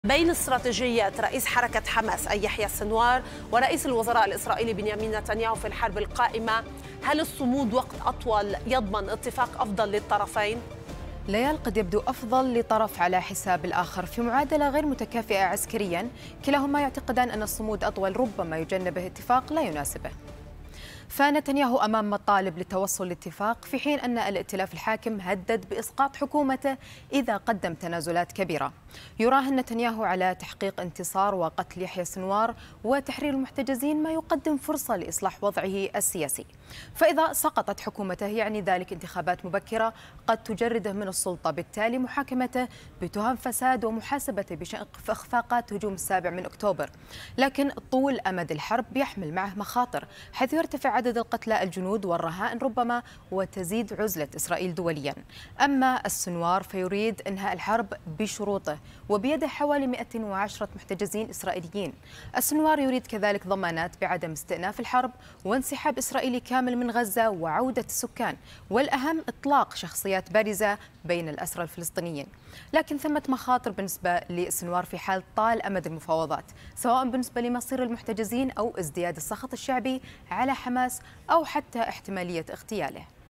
بين استراتيجية رئيس حركة حماس أي يحيى السنوار ورئيس الوزراء الإسرائيلي بنيامين نتنياهو في الحرب القائمة، هل الصمود وقت أطول يضمن اتفاق أفضل للطرفين؟ ليال قد يبدو أفضل لطرف على حساب الآخر في معادلة غير متكافئة عسكريا. كلاهما يعتقدان أن الصمود أطول ربما يجنبه اتفاق لا يناسبه. فنتنياهو أمام مطالب للتوصل لاتفاق، في حين أن الائتلاف الحاكم هدد بإسقاط حكومته إذا قدم تنازلات كبيرة. يراهن نتنياهو على تحقيق انتصار وقتل يحيى السنوار وتحرير المحتجزين، ما يقدم فرصة لإصلاح وضعه السياسي. فإذا سقطت حكومته يعني ذلك انتخابات مبكرة قد تجرده من السلطة، بالتالي محاكمته بتهم فساد ومحاسبته بشأن إخفاقات هجوم 7 أكتوبر. لكن طول أمد الحرب يحمل معه مخاطر، حيث يرتفع عدد القتلى الجنود والرهائن ربما، وتزيد عزلة إسرائيل دوليا. أما السنوار فيريد إنهاء الحرب بشروطه، وبيده حوالي 110 محتجزين إسرائيليين. السنوار يريد كذلك ضمانات بعدم استئناف الحرب وانسحاب إسرائيلي كامل من غزة وعودة السكان، والأهم إطلاق شخصيات بارزة بين الأسرى الفلسطينيين. لكن ثمة مخاطر بالنسبة للسنوار في حال طال أمد المفاوضات، سواء بالنسبة لمصير المحتجزين أو ازدياد السخط الشعبي على حماس أو حتى احتمالية اغتياله.